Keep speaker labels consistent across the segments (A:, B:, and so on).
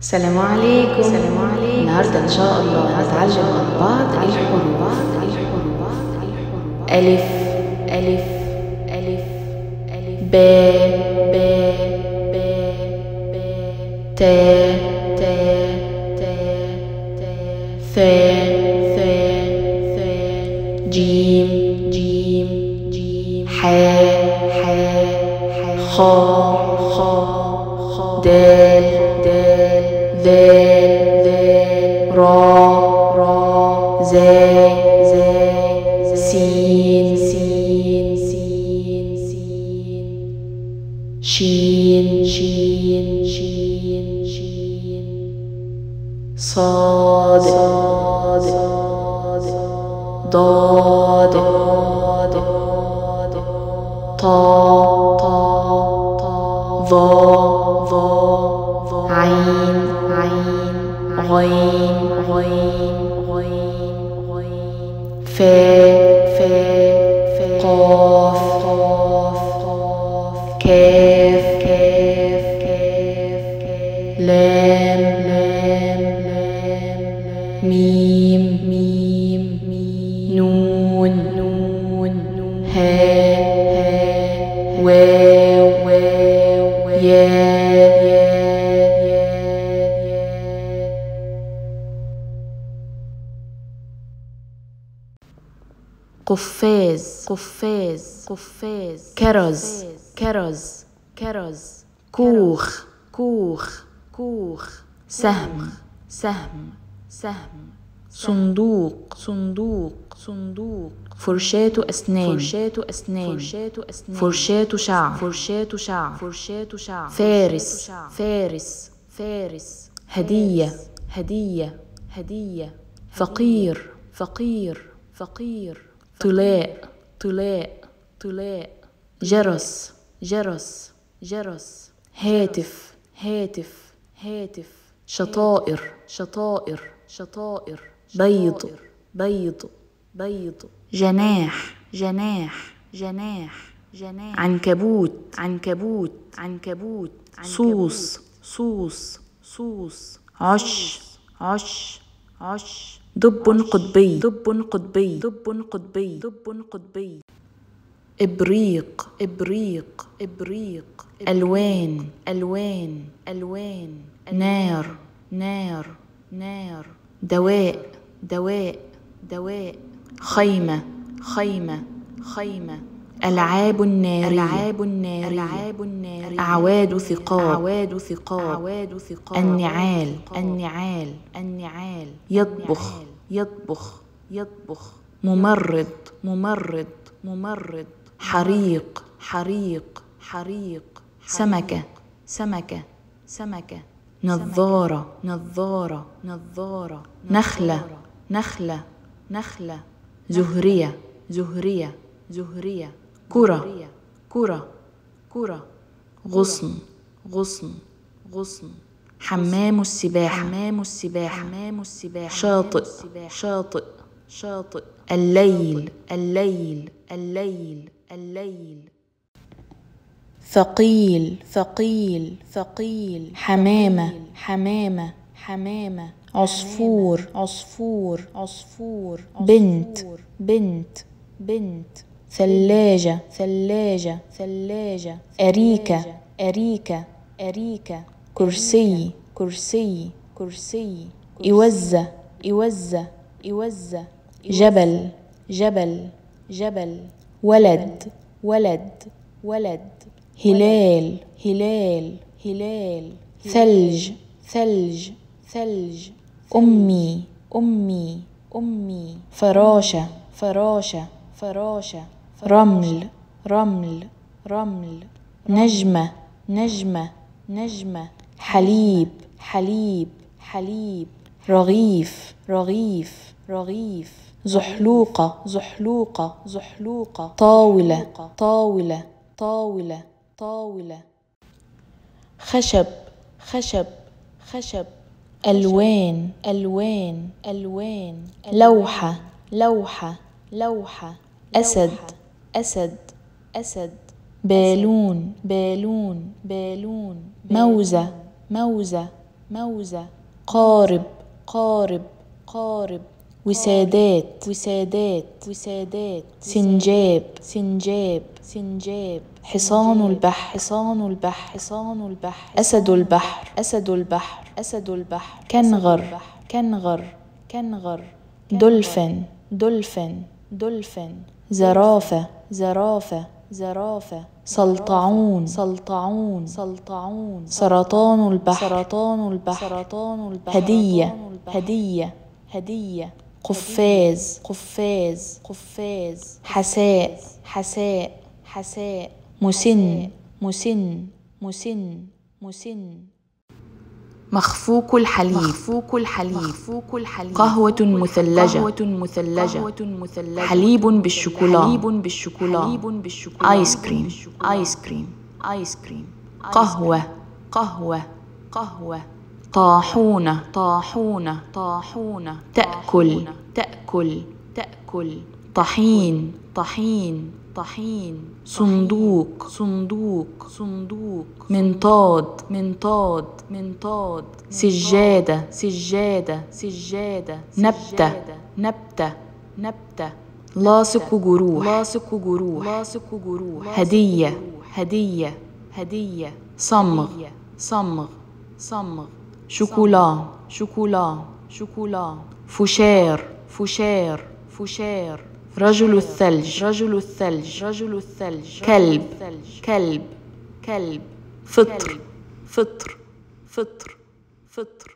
A: السلام عليكم. النهاردة إن شاء الله هنتعلم مع بعض الحروف. ألف ألف ألف ألف، ب ب ب ب، ت ت ت ت، ث ث ث، جيم جيم جيم، ح ح ح، خ خ خ، دال دال ذال ذال، را را، زاي زاي، سين سين سين سين، شين شين شين شين، صاد صاد صاد، ضاد ضاد ضاد، طا طا طا، ظا ظا، عين عين، غين غين غين غين، فا فا فا، قاف قاف قاف، كاف كاف كاف كاف، لام لام لام لام، ميم ميم ميم، نون نون نون، ها ها، واو واو، يا قفاز قفاز قفاز، كرز كرز كرز، كوخ كوخ كوخ، سهم سهم سهم، صندوق صندوق صندوق، فرشاة أسنان فرشاة أسنان فرشاة أسنان، فرشاة شعر فرشاة شعر فرشاة شعر، فارس فارس فارس، هدية هدية هدية، فقير فقير فقير، طلاء طلاء طلاء، جرس جرس جرس، هاتف هاتف هاتف، شطائر شطائر شطائر، بيض بيض بيض، جناح جناح جناح جناح، عنكبوت عنكبوت عنكبوت، صوص صوص صوص، عش عش عش، دب قطبي دب قطبي دب قطبي دب قطبي، إبريق إبريق إبريق، ألوان ألوان ألوان، نار نار نار، دواء دواء دواء، خيمة خيمة خيمة، ألعاب النارية ألعاب النارية ألعاب النارية، أعواد ثقاب أعواد ثقاب أعواد ثقاب، النعال النعال النعال، يطبخ يطبخ يطبخ، ممرض ممرض ممرض، حريق حريق حريق، سمكة سمكة سمكة، نظارة نظارة نظارة، نخلة نخلة نخلة، زهرية زهرية زهرية، كرة كرة كرة، غصن غصن غصن، حمام السباحة حمام السباحة حمام السباحة، شاطئ شاطئ شاطئ، الليل الليل الليل الليل، ثقيل ثقيل ثقيل، حمامة حمامة حمامة، عصفور عصفور عصفور، بنت بنت بنت، ثلاجة ثلاجة ثلاجة، أريكة أريكة أريكة، كرسي كرسي كرسي، إوزة إوزة إوزة، جبل جبل جبل، ولد ولد ولد، هلال هلال هلال، ثلج ثلج ثلج، أمي أمي أمي، فراشة فراشة فراشة، رمل رمل رمل، نجمة نجمة نجمة، حليب حليب حليب، رغيف رغيف رغيف، زحلوقة زحلوقة زحلوقة، طاولة طاولة طاولة طاولة، خشب خشب خشب، ألوان ألوان ألوان، لوحة لوحة لوحة، أسد أسد أسد، بالون بالون بالون، موزة موزة موزة قارب قارب قارب وسادات وسادات وسادات سنجاب سنجاب سنجاب حصان البحر حصان البحر حصان البحر أسد البحر أسد البحر أسد البحر كنغر كنغر كنغر دولفين دولفين دولفين زرافة زرافة زرافة سلطعون سلطعون سلطعون سرطان البحر سرطان البحر سرطان البحر هدية هدية هدية قفاز قفاز قفاز حساء حساء حساء مسن مسن مسن مسن مخفوق الحليب مخفوق الحليب مخفوق الحليب قهوة مثلجة قهوة مثلجة قهوة مثلجة حليب بالشوكولا حليب بالشوكولا حليب بالشوكولا آيس كريم آيس كريم آيس كريم قهوة قهوة قهوة طاحونة طاحونة طاحونة تأكل تأكل تأكل طحين طحين طحين صندوق صندوق صندوق منطاد منطاد منطاد سجادة سجادة سجادة نبتة نبتة نبتة لاصق جروح لاصق جروح لاصق جروح هدية هدية هدية صمغ صمغ صمغ شوكولا شوكولا شوكولا فشار فشار فشار رجل الثلج رجل الثلج رجل الثلج كلب كلب كلب فطر فطر فطر فطر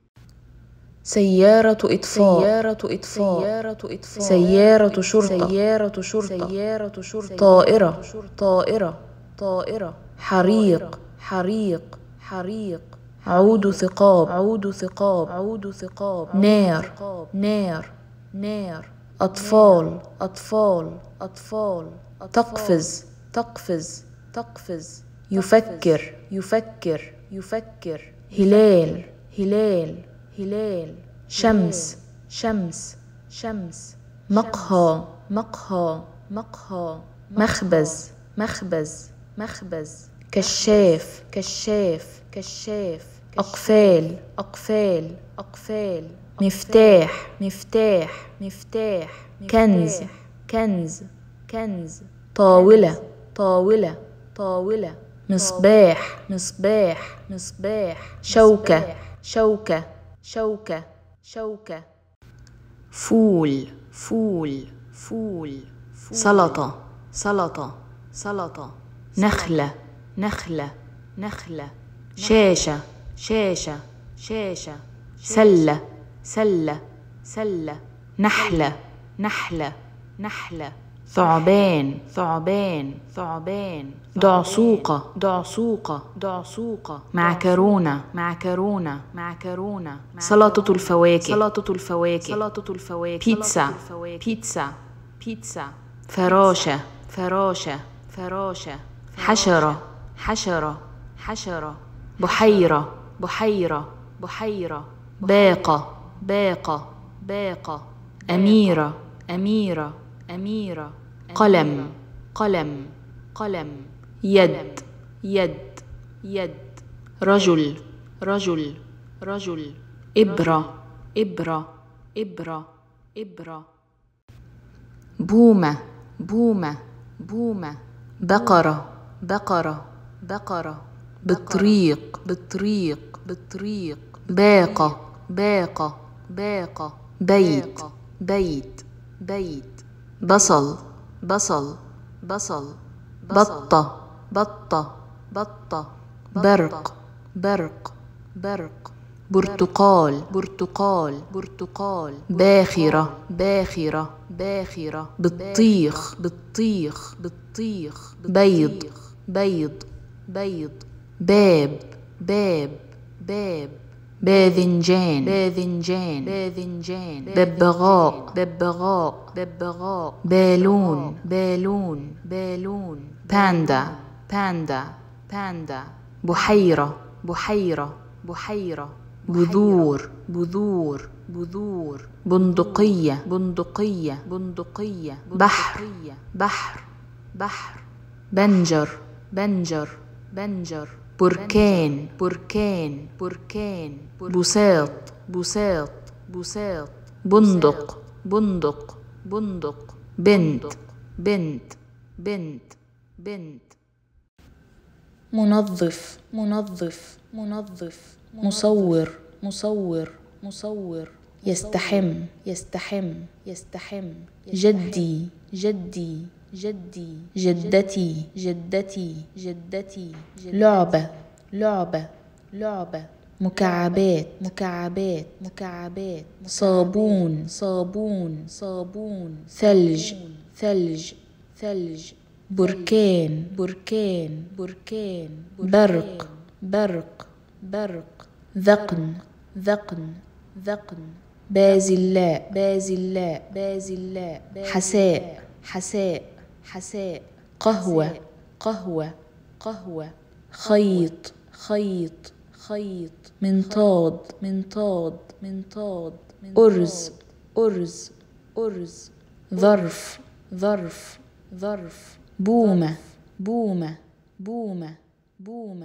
A: سيارة إطفاء سيارة إطفاء سيارة إطفاء سيارة شرطة سيارة شرطة سيارة شرطة طائرة طائرة طائرة حريق حريق حريق عود ثقاب عود ثقاب عود ثقاب نار نار نار أطفال أطفال أطفال تقفز تقفز تقفز يفكر يفكر يفكر هلال هلال هلال شمس شمس شمس مقهى مقهى مقهى مخبز مخبز مخبز كشاف كشاف كشاف أقفال أقفال أقفال مفتاح مفتاح مفتاح كنز كنز كنز طاولة طاولة طاولة مصباح مصباح مصباح شوكة شوكة شوكة شوكة فول فول فول سلطة سلطة سلطة نخلة نخلة نخلة شاشة شاشة شاشة سلة سلة سلة نحلة نحلة نحلة ثعبان ثعبان ثعبان دعسوقة دعسوقة دعسوقة معكرونة معكرونة معكرونة سلطة الفواكه سلطة الفواكه سلطة الفواكه بيتزا بيتزا بيتزا فراشة فراشة فراشة حشرة حشرة حشرة بحيرة بحيرة بحيرة باقة باقة باقة أميرة أميرة أميرة قلم قلم قلم يد يد يد رجل رجل رجل إبرة إبرة إبرة إبرة بومة بومة بومة بقرة بقرة بقرة بطريق بطريق بطريق باقة باقة باقة بيت بيت بيت بصل بصل بصل بطة بطة بطة برق برق برق برتقال برتقال برتقال باخرة باخرة باخرة بطيخ بطيخ بطيخ بيض بيض بيض باب باب باب باذنجان باذنجان باذنجان ببغاء ببغاء ببغاء بالون بالون بالون باندا باندا باندا بحيرة بحيرة بحيرة بذور بذور بذور بندقية بندقية بندقية بحر بحر بحر بنجر بنجر بنجر بركان بركان بركان بساط بساط بساط بندق بندق بندق بنت بنت بنت بنت منظف منظف منظف مصور مصور مصور يستحم يستحم يستحم جدي جدي جدي جدتي جدتي جدتي لعبة لعبة لعبة مكعبات مكعبات مكعبات صابون صابون صابون ثلج ثلج ثلج بركان بركان بركان برق برق برق ذقن ذقن ذقن بازلاء بازلاء بازلاء حساء حساء حساء قهوة قهوة قهوة خيط خيط خيط منطاد منطاد منطاد أرز أرز أرز ظرف ظرف ظرف بومة بومة بومة بومة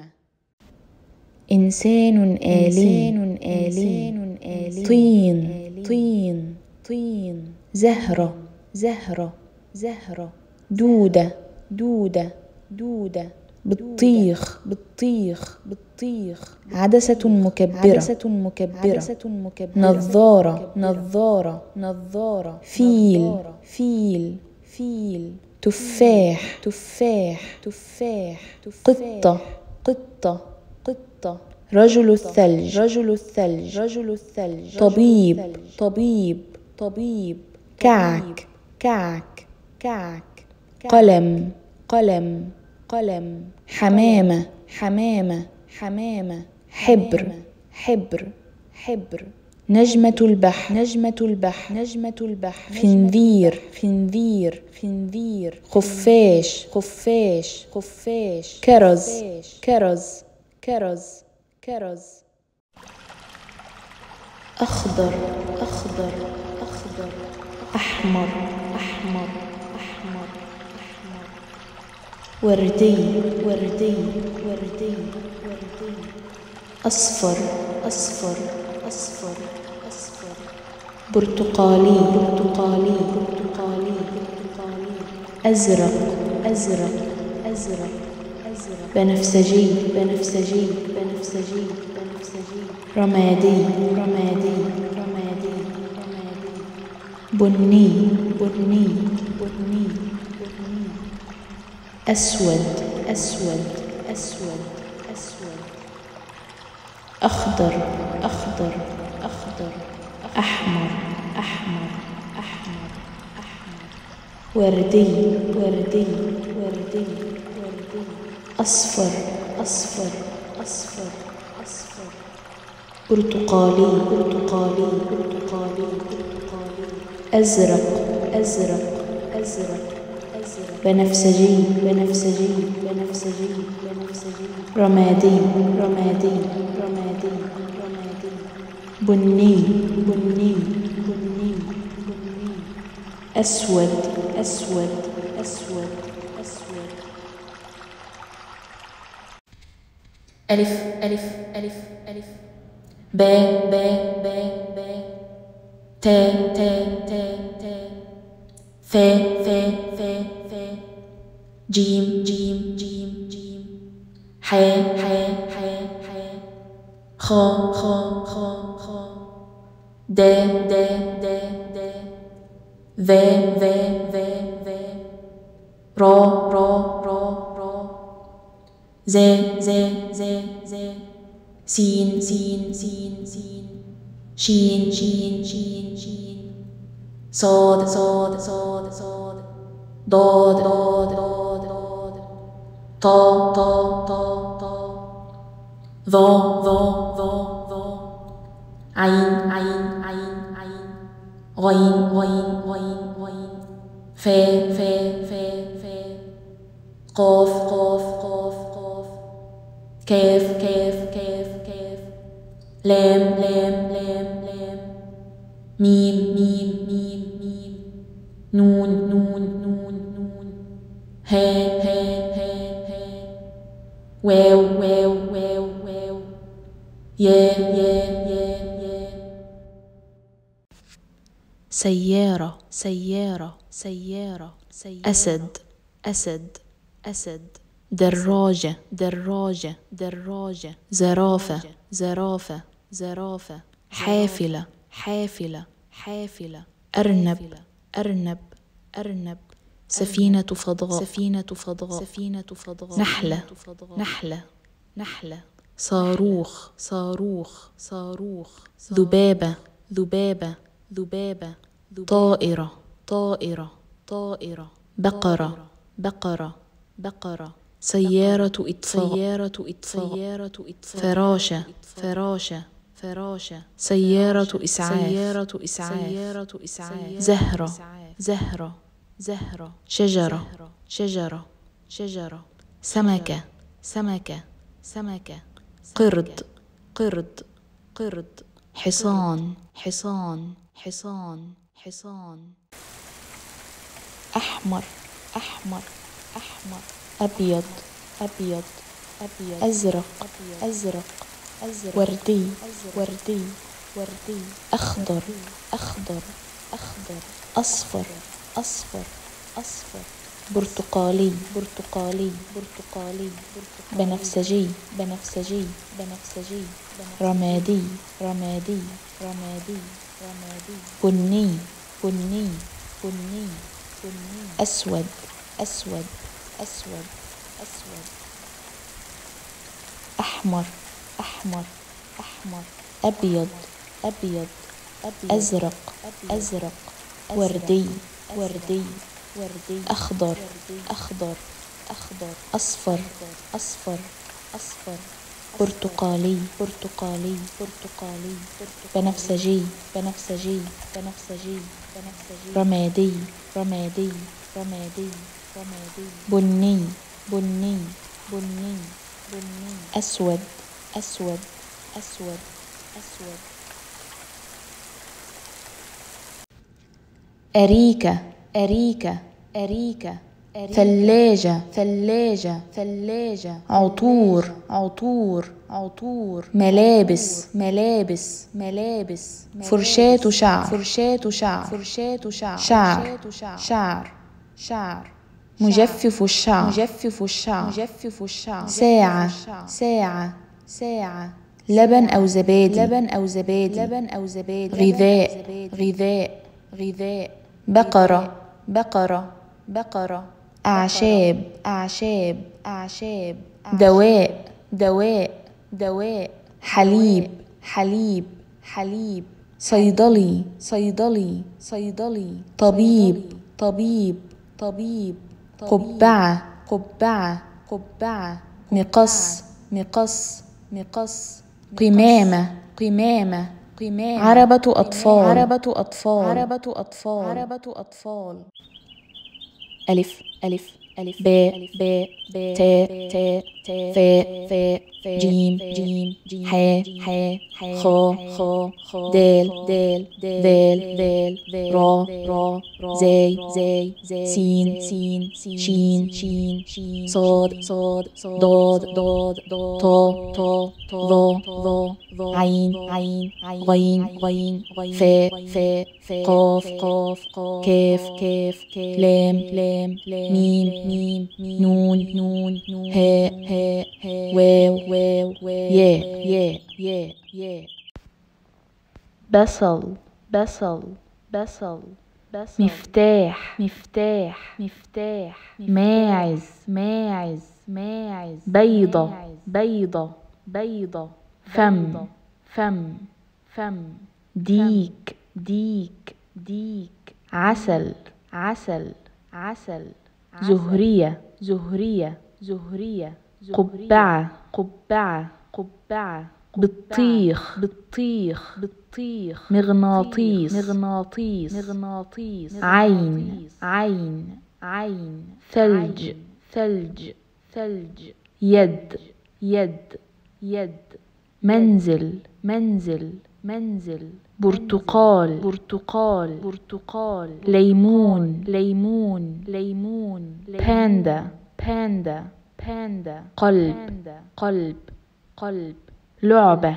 A: إنسان آلي إنسان آلي طين طين طين زهرة زهرة زهرة دودة دودة دودة بطيخ بطيخ بطيخ عدسة مكبرة عدسة مكبرة عدسة مكبرة نظارة نظارة نظارة فيل فيل فيل تفاح تفاح تفاح قطة قطة قطة رجل الثلج رجل الثلج رجل الثلج طبيب طبيب طبيب كعك كعك كعك قلم قلم قلم حمامة حمامة حمامة حبر حبر حبر نجمة البحر نجمة البحر نجمة البحر خنذير خنذير خنذير خفاش خفاش خفاش كرز كرز كرز كرز أخضر أخضر أخضر أحمر أحمر أحمر أحمر وردي وردي وردي وردي أصفر أصفر أصفر أصفر برتقالي برتقالي برتقالي برتقالي أزرق أزرق أزرق أزرق بنفسجي بنفسجي بنفسجي بنفسجي رمادي رمادي رمادي رمادي بني بني بني بني أسود أسود أسود أسود أخضر أخضر أخضر أحمر أحمر أحمر أحمر وردي وردي وردي وردي أصفر أصفر أصفر أصفر برتقالي برتقالي برتقالي برتقالي أزرق أزرق أزرق أزرق بنفسجي بنفسجي بنفسجي بنفسجي رمادي رمادي رمادي رمادي بني بني بني بني أسود أسود أسود أسود ألف ألف ألف ألف باء باء باء باء تاء تاء تاء تاء ثاء ثاء ثاء ثاء جيم جيم جيم جيم حاء حاء حاء حاء خاء خاء خاء خاء دال دال دال دال ذال ذال ذال ذال را را را را زال زال زال زال سين سين سين سين شين شين شين شين صاد صاد صاد صاد ضاد ضاد ضاد ضاد طا طا طا طا ظا ظا ظا ظا عين عين عين عين غين غين غين غين فا فا فا فا قاف قاف قاف قاف كاف كاف كاف كاف لام لام لام لام ميم ميم ميم ميم نون نون نون نون ها ها ها ها واو واو سيارة سيارة سيارة أسد أسد أسد دراجة دراجة دراجة زرافة زرافة زرافة حافلة حافلة حافلة أرنب أرنب أرنب سفينة فضاء سفينة فضاء سفينة فضاء نحلة نحلة نحلة صاروخ صاروخ صاروخ ذبابة ذبابة ذبابة طائرة طائرة طائرة بقرة بقرة بقرة سيارة إطفاء سيارة إطفاء سيارة إطفاء فراشة فراشة فراشة سيارة إسعاف سيارة إسعاف سيارة إسعاف زهرة زهرة زهرة شجرة شجرة شجرة سمكة سمكة سمكة قرد قرد قرد حصان حصان حصان حصان أحمر أحمر أحمر أبيض أبيض أبيض أزرق أزرق أزرق وردي وردي وردي أخضر أخضر أخضر أصفر أصفر أصفر برتقالي برتقالي برتقالي بنفسجي بنفسجي بنفسجي رمادي رمادي رمادي رمادي بني بني بني بني أسود أسود أسود أسود أحمر أحمر أحمر أبيض أبيض أبيض أزرق أزرق وردي وردي وردي أخضر أخضر أخضر أصفر أصفر أصفر برتقالي برتقالي برتقالي بنفسجي بنفسجي بنفسجي رمادي رمادي رمادي رمادي بني بني بني بني أسود أسود أسود أسود أريكة أريكة أريكة ثلاجة ثلاجة ثلاجة عطور عطور عطور ملابس ملابس ملابس فرشاة شعر فرشاة شعر فرشاة شعر شعر شعر شعر مجفف الشعر مجفف الشعر مجفف الشعر ساعة ساعة ساعة لبن أو زبادي لبن أو زبادي لبن أو زبادي غذاء غذاء غذاء بقرة بقرة بقرة أعشاب أعشاب أعشاب دواء دواء دواء حليب حليب حليب صيدلي صيدلي صيدلي طبيب طبيب طبيب قبعة قبعة قبعة مقص مقص مقص قمامة قمامة قمامة عربة أطفال عربة أطفال عربة أطفال عربة أطفال ألف ألف ألف باء باء تاء تاء ثاء ثاء جيم جيم حاء حاء خاء خاء دال دال ذال ذال را را زاي زاي سين سين شين شين صاد صاد ضاد ضاد طا طا ظا ظا عين عين غين غين فاء فاء قاف قاف كاف كاف لام لام ميم ميم نون نون هاء هاء واو واو ياء ياء ياء ياء بصل بصل بصل مفتاح مفتاح مفتاح ماعز ماعز ماعز بيضة بيضة بيضة فم فم فم ديك ديك ديك عسل عسل عسل زهرية زهرية زهرية قبعة قبعة قبعة بطيخ بطيخ بطيخ مغناطيس مغناطيس مغناطيس عين عين عين ثلج ثلج ثلج يد يد يد منزل منزل منزل برتقال برتقال برتقال ليمون ليمون ليمون باندا باندا باندا قلب قلب قلب لعبة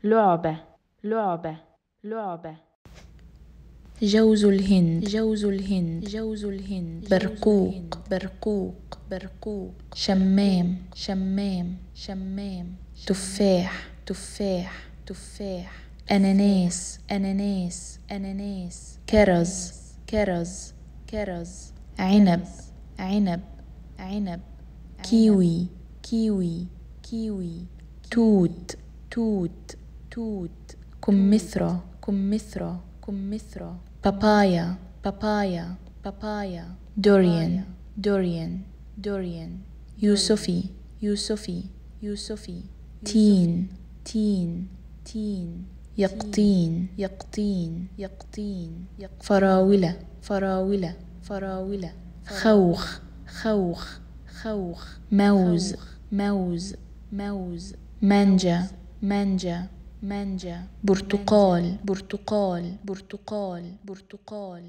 A: لعبة لعبة لعبة.
B: جوز الهند جوز الهند جوز الهند. برقوق برقوق برقوق. شمام شمام شمام. تفاح تفاح تفاح. أناناس أناناس أناناس. كرز كرز كرز. عنب عنب عنب. كيوي كيوي كيوي. توت توت توت. كمثرى كمثرى كمثرى. بابايا بابايا بابايا. دوريان دوريان دوريان. يوسفي يوسفي يوسفي. تين تين تين. يقطين يقطين يقطين. فراولة فراولة فراولة. خوخ خوخ خوخ. موز موز موز. مانجا مانجا مانجا. برتقال برتقال برتقال برتقال.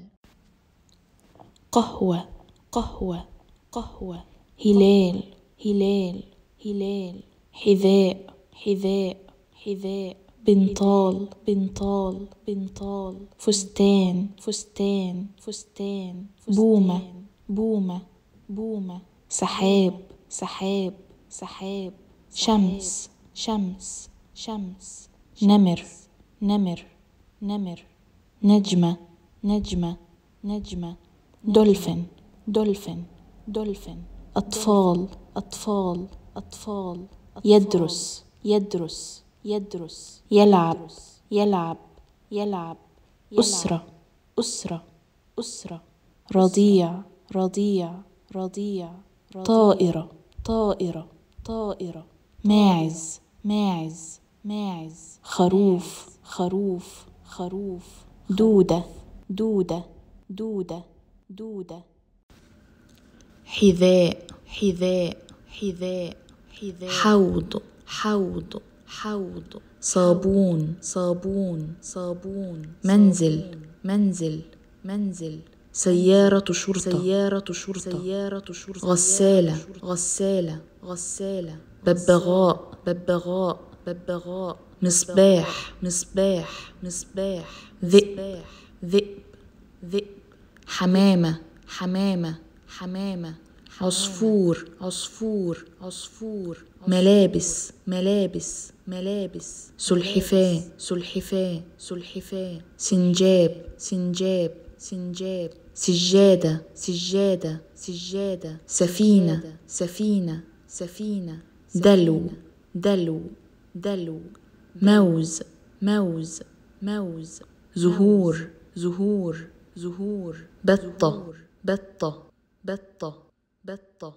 B: قهوة قهوة قهوة. هلال هلال هلال. حذاء حذاء حذاء. بنطال بنطال بنطال. فستان فستان فستان. بومة بومة بومة. سحاب سحاب سحاب. شمس شمس شمس. نمر نمر نمر. نجمة نجمة نجمة. دولفين دولفين دولفين. أطفال أطفال أطفال. يدرس يدرس يدرس. يلعب يلعب يلعب. أسرة أسرة أسرة. رضيع رضيع رضيع. طائرة طائرة طائرة. ماعز ماعز ماعز. خروف خروف خروف. دودة دودة دودة دودة. حذاء حذاء حذاء حذاء. حوض حوض حوض. صابون صابون صابون. منزل منزل منزل. سيارة شرطة سيارة شرطة سيارة شرطة. غسالة غسالة غسالة. ببغاء ببغاء ببغاء. مصباح مصباح مصباح. ذئب ذئب ذئب. حمامة حمامة حمامة. عصفور عصفور عصفور. ملابس ملابس ملابس. سلحفاة سلحفاة سلحفاة. سنجاب سنجاب سنجاب. سجادة سجادة سجادة. سفينة سفينة سفينة. دلو دلو دلو. موز موز موز. زهور زهور زهور. بطة بطة بطة بطة.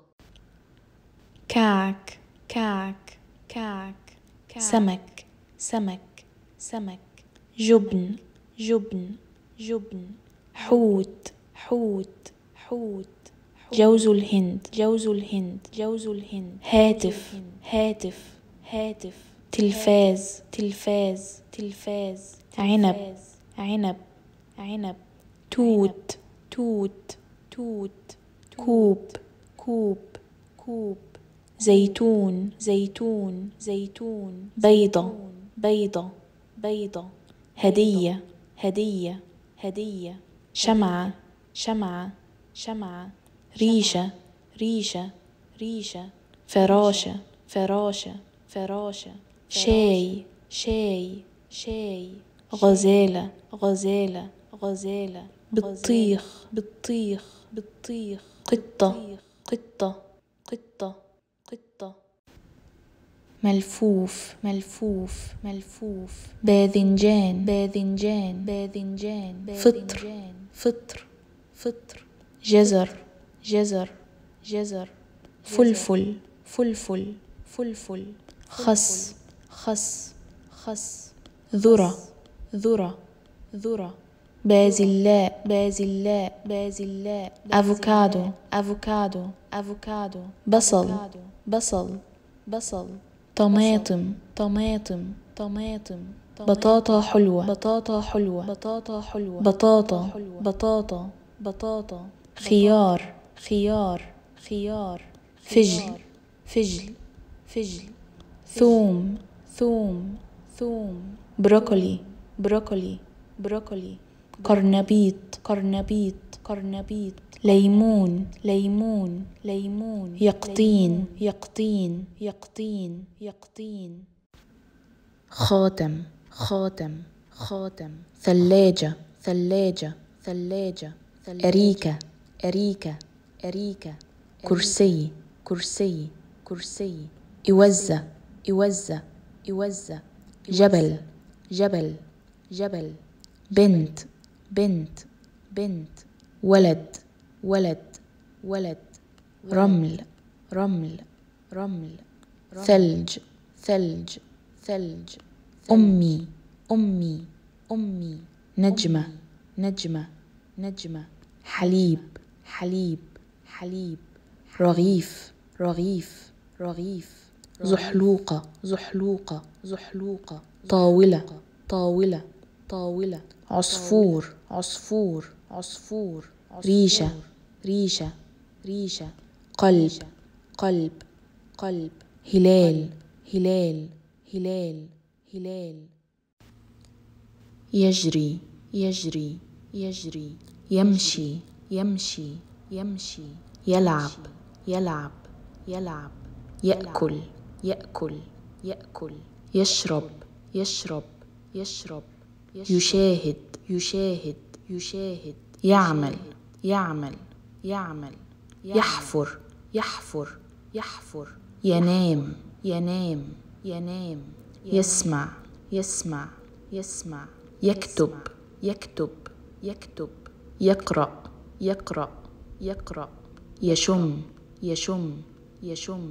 B: كعك كعك كعك. سمك سمك سمك. جبن جبن جبن. حوت حوت حوت. جوز الهند جوز الهند جوز الهند. هاتف هاتف هاتف. تلفاز تلفاز تلفاز. عنب عنب عنب. توت توت توت. كوب كوب كوب. زيتون زيتون زيتون. بيضة بيضة بيضة. هدية هدية هدية. شمعة شمعة شمعة. ريشة ريشة ريشة. فراشة فراشة فراشة. شاي شاي شاي. غزالة غزالة غزالة. بطيخ بطيخ بطيخ. قطة قطة قطة قطة. ملفوف ملفوف ملفوف. باذنجان باذنجان باذنجان. فطر فطر فطر. جزر جزر جزر. فلفل فلفل فلفل. خس خس خس. ذرة ذرة ذرة. بازلاء بازلاء بازلاء. أفوكادو أفوكادو أفوكادو. بصل بصل بصل. طماطم طماطم طماطم. بطاطا حلوة بطاطا حلوة بطاطا حلوة. بطاطا بطاطا بطاطا. خيار خيار خيار. فجل فجل فجل. ثوم ثوم ثوم بروكولي بروكولي بروكولي قرنبيط قرنبيط قرنبيط ليمون ليمون ليمون يقطين يقطين يقطين يقطين خاتم خاتم خاتم ثلاجة ثلاجة ثلاجة أريكة أريكة أريكة كرسي كرسي كرسي إوزة إوزة إوزة جبل جبل جبل بنت بنت بنت ولد ولد ولد رمل رمل رمل ثلج ثلج ثلج أمي أمي أمي نجمة نجمة نجمة حليب حليب حليب رغيف رغيف رغيف زحلوقة زحلوقة زحلوقة طاولة طاولة طاولة عصفور عصفور عصفور ريشة ريشة ريشة قلب قلب قلب هلال هلال هلال هلال يجري يجري يجري يمشي يمشي يمشي يلعب يلعب يلعب يأكل يأكل يأكل يشرب يشرب يشرب يشاهد يشاهد يشاهد يعمل يعمل يعمل يحفر يحفر يحفر ينام ينام ينام يسمع يسمع يسمع يكتب يكتب يكتب يقرأ يقرأ يقرأ يشم يشم يشم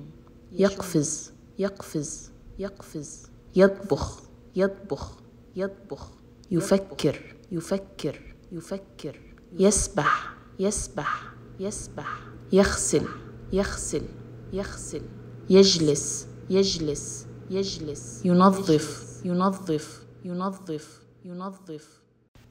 B: يقفز يقفز يقفز يطبخ يطبخ يطبخ يفكر يفكر يفكر يسبح يسبح يسبح يغسل يغسل يغسل يجلس يجلس يجلس ينظف ينظف ينظف ينظف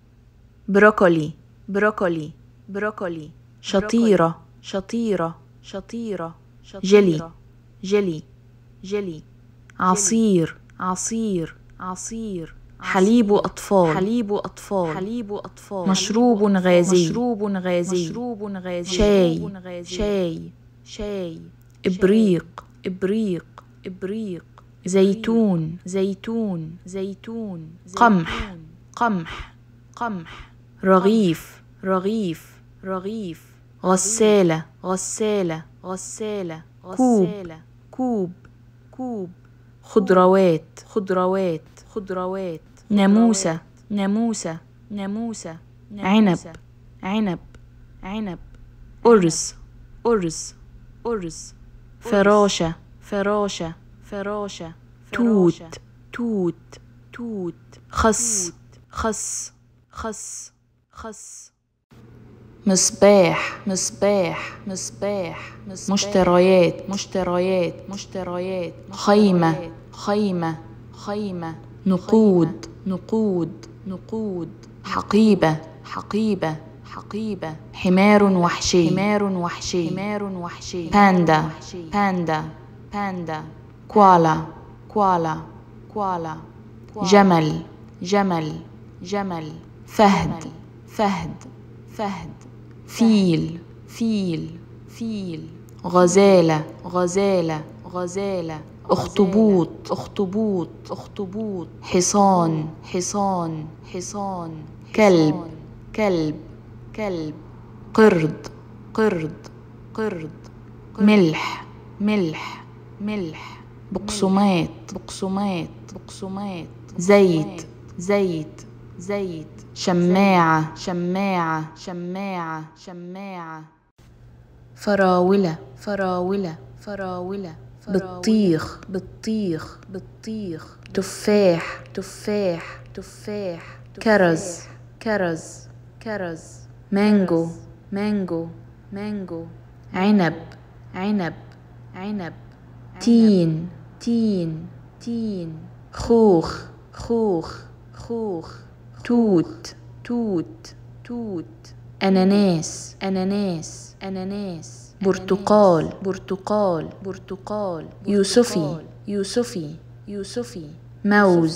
B: بروكولي بروكولي بروكولي شطيرة شطيرة شطيرة جلي جلي جلي عصير عصير عصير حليب أطفال حليب أطفال حليب أطفال مشروب غازي مشروب غازي مشروب غازي شاي شاي شاي إبريق إبريق إبريق زيتون زيتون زيتون قمح قمح قمح رغيف رغيف رغيف غسالة غسالة غسالة كوب كوب كوب خضروات خضروات خضروات ناموسة ناموسة ناموسة عنب عنب عنب أرز أرز أرز فراشة فراشة فراشة توت توت توت خس خس خس خس مصباح مصباح مصباح مشتريات مشتريات مشتريات خيمة خيمة خيمة نقود نقود نقود حقيبة حقيبة حقيبة حمار وحشي حمار وحشي حمار وحشي باندا باندا باندا كوالا كوالا كوالا جمل جمل جمل فهد فهد فهد فيل فيل فيل غزالة غزالة غزالة أخطبوط أخطبوط أخطبوط حصان حصان حصان كلب كلب كلب قرد قرد قرد ملح ملح ملح بقسمات بقسمات بقسمات زيت زيت زيت شماعة شماعة شماعة شماعة فراولة فراولة فراولة بطيخ بطيخ بطيخ تفاح تفاح تفاح كرز كرز كرز مانجو مانجو مانجو عنب عنب عنب تين تين تين خوخ خوخ خوخ توت توت توت أناناس أناناس أناناس برتقال برتقال برتقال يوسفي يوسفي يوسفي موز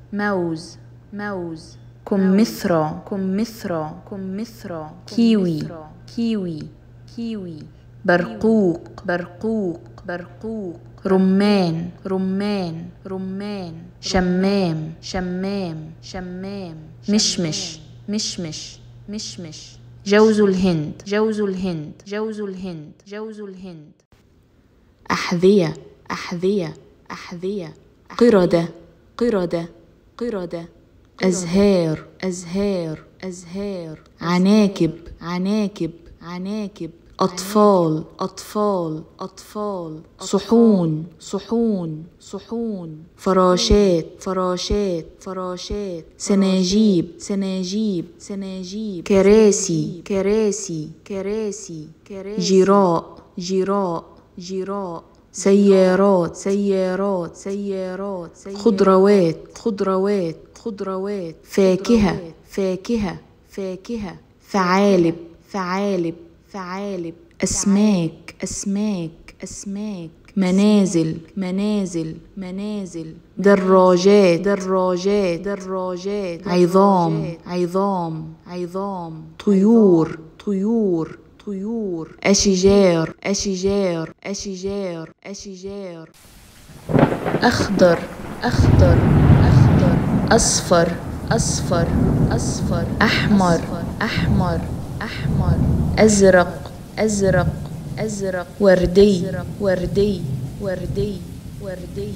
B: موز موز كمثرى كمثرى كمثرى كيوي كيوي كيوي برقوق برقوق برقوق رمان رمان رمان شمام شمام شمام مشمش مشمش مشمش جوز الهند جوز الهند جوز الهند جوز الهند أحذية أحذية أحذية قردة قردة قردة أزهار أزهار أزهار عناكب عناكب عناكب أطفال أطفال أطفال صحون صحون صحون فراشات فراشات فراشات سناجيب سناجيب سناجيب كراسي كراسي كراسي جراء جراء جراء سيارات سيارات سيارات خضروات خضروات خضروات فاكهة فاكهة فاكهة ثعالب ثعالب ثعالب أسماك أسماك أسماك منازل منازل منازل دراجات دراجات دراجات عظام عظام عظام طيور طيور طيور أشجار أشجار أشجار أشجار أخضر أخضر أخضر أصفر أصفر أصفر أحمر أحمر أحمر أزرق أزرق أزرق وردي وردي وردي وردي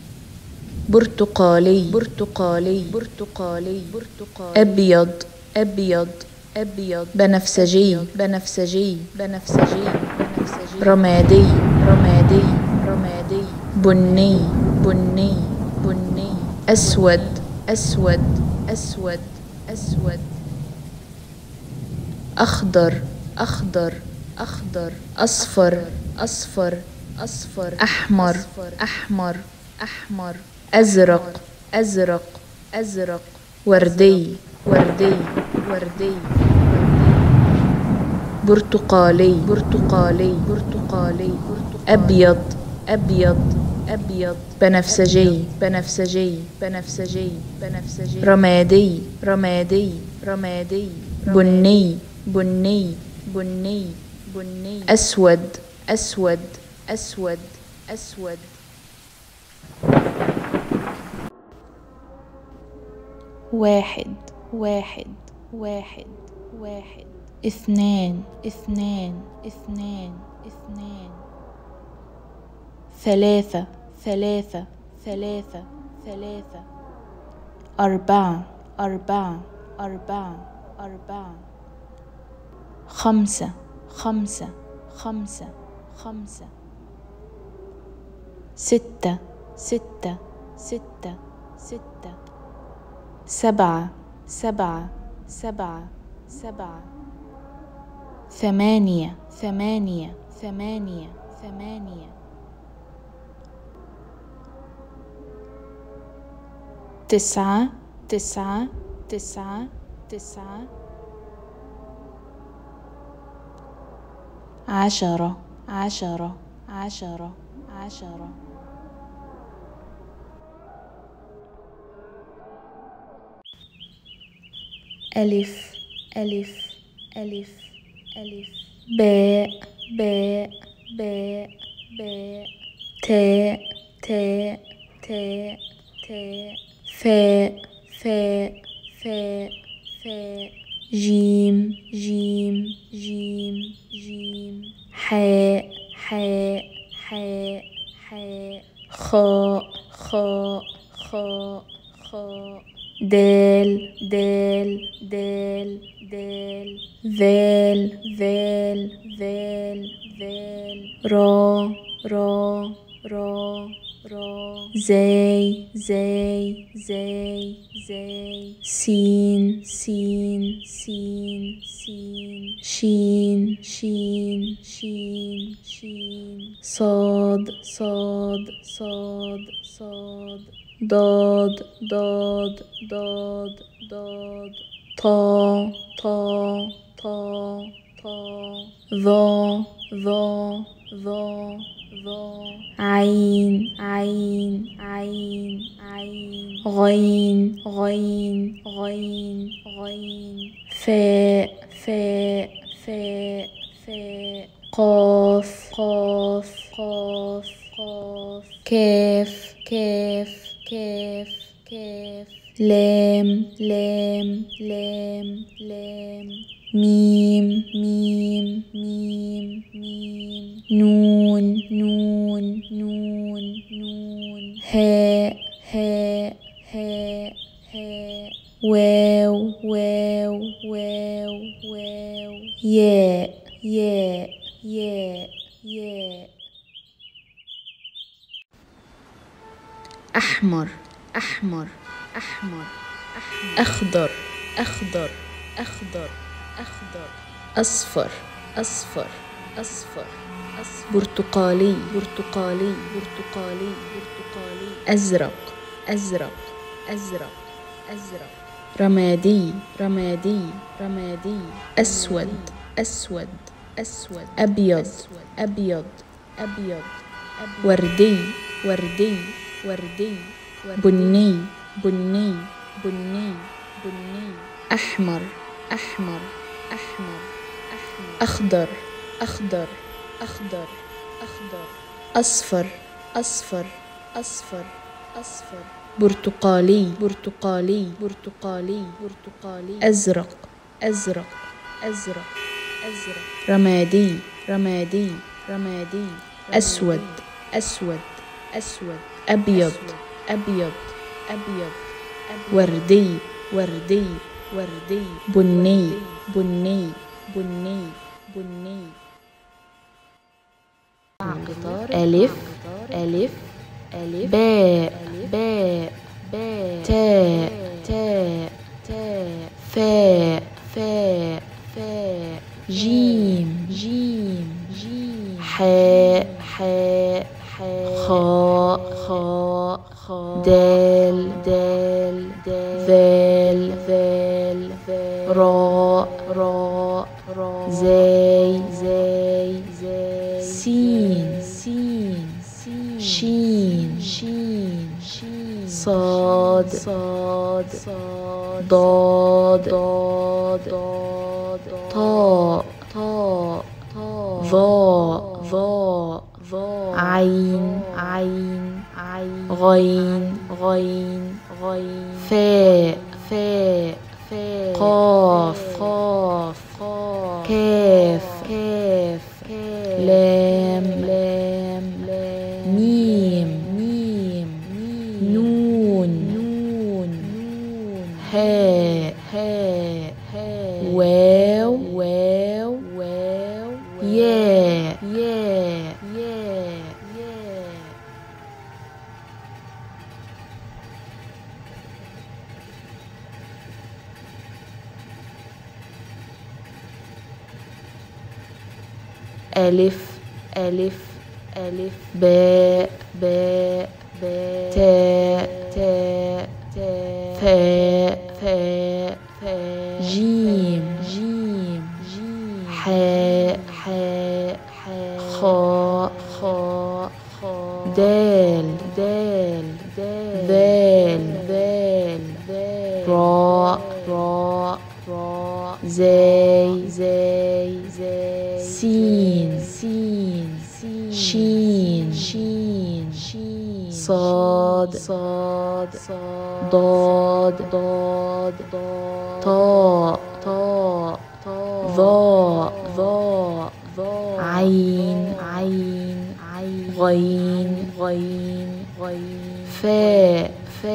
B: برتقالي برتقالي برتقالي برتقالي أبيض أبيض أبيض بنفسجي بنفسجي بنفسجي بنفسجي رمادي رمادي رمادي بني بني بني أسود أسود أسود أسود أخضر أخضر أخضر أصفر أصفر أصفر أحمر أحمر أحمر أزرق أزرق أزرق وردي وردي وردي برتقالي برتقالي برتقالي أبيض أبيض أبيض بنفسجي بنفسجي بنفسجي بنفسجي رمادي رمادي رمادي بني بني بني بني أسود أسود أسود أسود واحد واحد واحد واحد اثنان اثنان اثنان اثنان ثلاثة ثلاثة ثلاثة ثلاثة أربعة أربعة أربعة أربعة خمسة خمسة خمسة خمسة ستة ستة ستة ستة سبعة سبعة سبعة سبعة ثمانية ثمانية ثمانية ثمانية تسعة تسعة تسعة تسعة عشرة عشرة عشرة عشرة ألف ألف ألف ألف باء باء باء باء تاء تاء تاء تاء فاء فاء فاء فاء جيم جيم جيم جيم حاء حاء حاء حاء خاء خاء خاء خاء دال دال دال دال ذال ذال ذال ذال را را را را زي زي زي زي سين سين سين سين شين شين شين شين صاد صاد صاد صاد ضاد ضاد ضاد ضاد طا طا طا طا ظا ظا ظا عين غين فاء قاف كاف لام ميم نون هاء واو ياء أحمر أخضر أصفر برتقالي أزرق رمادي أسود أبيض وردي بني أحمر أخضر أصفر برتقالي أزرق رمادي أسود أبيض وردي بني ألف باء تاء فاء جيم حاء خاء دال ذال راء زاي سين شين صاد ضاد طاء ظاء عين غين فاء قاف كاف لام ميم نون هاء واو ياء ألف باء تاء فاء جيم حاء خاء دال ذال راء زاي سين شين صاد ضاد طاء ظاء عين غين فاء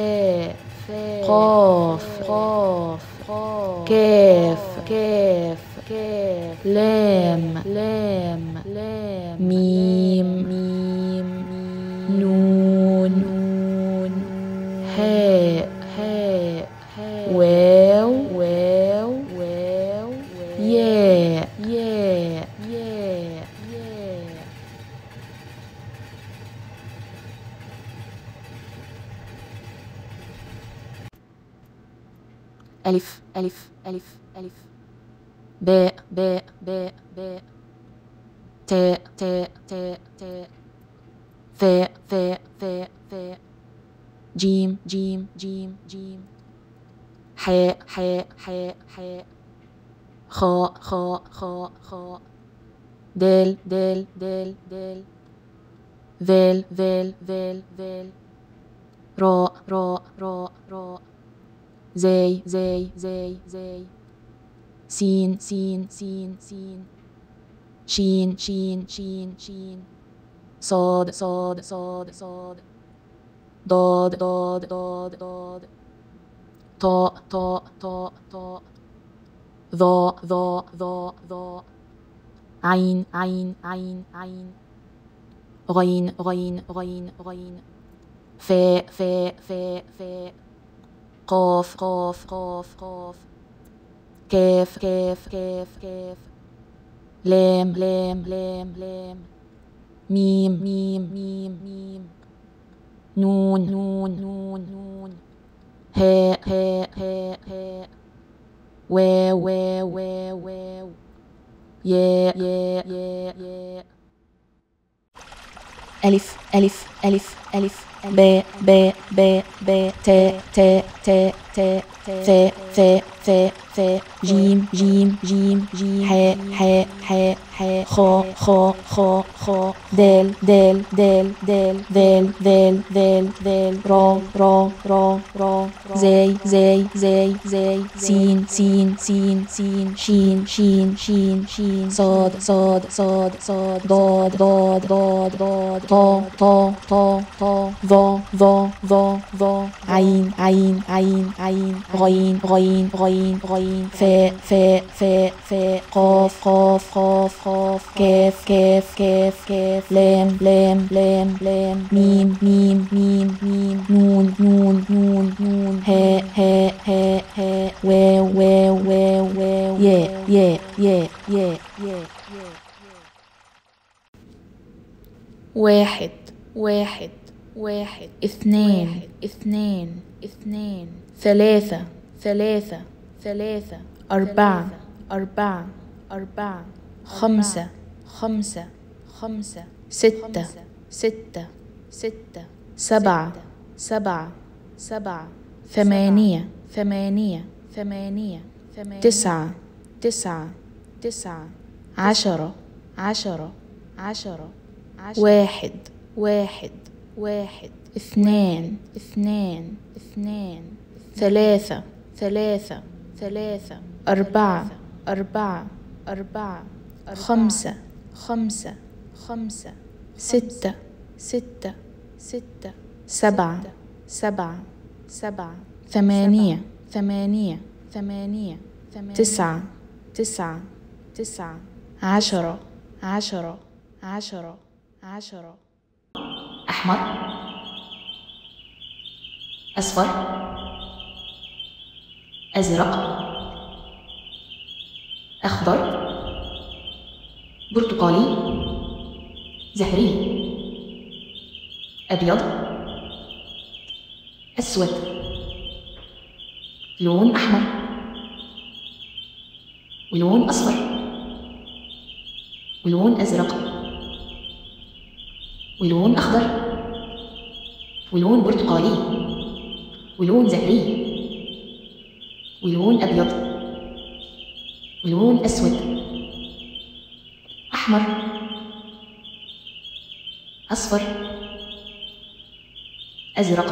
B: قاف كاف لام ميم نون هاء واو ياء ألف باء تاء ثاء ثاء ثاء ثاء جيم جيم جيم جيم حاء حاء حاء حاء خاء خاء خاء خاء دال دال دال دال ذال ذال ذال ذال راء راء راء راء زاي زاي زاي زاي سين سين سين سين شين شين شين شين صاد صاد صاد صاد ضاد ضاد ضاد ضاد طاء طاء طاء طاء ظاء ظاء ظاء ظاء عين عين عين عين غين غين غين غين فاء فاء فاء فاء قاف قاف قاف قاف كاف كاف كاف كاف لام لام لام لام ميم ميم ميم ميم نون نون نون نون هاء هاء هاء هاء واو واو واو واو ياء ياء ياء ياء ألف ألف ألف ألف باء باء باء باء تاء تاء تاء تاء ثاء ثاء ثاء ثاء جيم جيم جيم جيم حاء حاء حاء حاء خاء خاء خاء خاء دال دال دال دال ذال ذال ذال ذال را را را را زاي زاي زاي زاي سين سين سين سين شين شين شين شين صاد صاد صاد صاد ضاد ضاد ضاد ضاد طا طا طا طا ظا ظا ظا ظا عين عين عين عين غين غين غين غين فاء فاء فاء فاء قاف قاف قاف قاف كاف كاف كاف كاف لام لام لام لام ميم ميم ميم ميم نون نون نون نون هاء هاء هاء هاء واو واو واو واو ياء ياء ياء ياء ياء واحد واحد واحد اثنين اثنين اثنين ثلاثة ثلاثة ثلاثة أربعة أربعة أربعة خمسة خمسة خمسة ستة ستة ستة سبعة سبعة سبعة ثمانية ثمانية ثمانية تسعة تسعة تسعة عشرة عشرة عشرة واحد واحد واحد اثنين اثنين اثنين ثلاثة ثلاثة ثلاثة أربعة أربعة أربعة خمسة خمسة خمسة ستة ستة ستة سبعة سبعة سبعة ثمانية ثمانية ثمانية تسعة تسعة تسعة عشرة عشرة عشرة عشرة
A: أحمر، أصفر، أزرق، أخضر، برتقالي، زهري، أبيض، أسود، لون أحمر، ولون أصفر، ولون أزرق، ولون أخضر، ولون برتقالي، ولون زهري، ولون أبيض، ولون أسود، أحمر، أصفر، أزرق،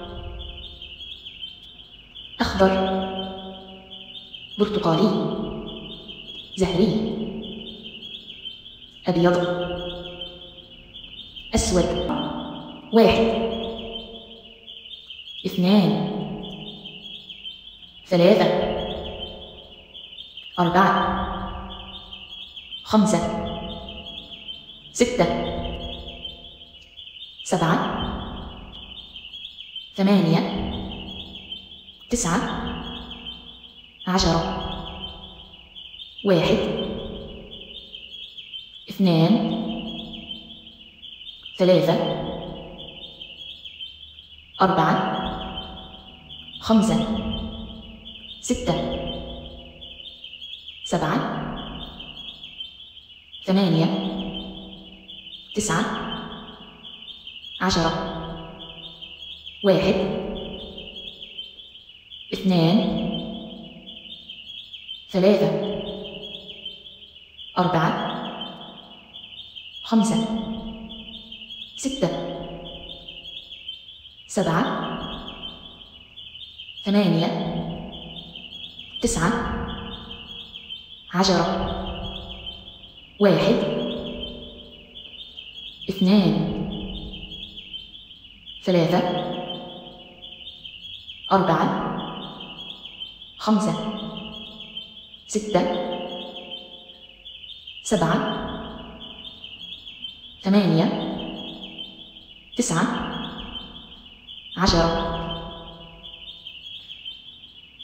A: أخضر، برتقالي، زهري، أبيض، أسود. واحد، اثنان، ثلاثة، أربعة، خمسة، ستة، سبعة، ثمانية، تسعة، عشرة. واحد، اثنان، ثلاثة، أربعة، خمسة، ستة، سبعة، ثمانية، تسعة، 10 1 2 3 4 5 6 7 8 9 10 1 2 3 4 5 6 7 8 9 10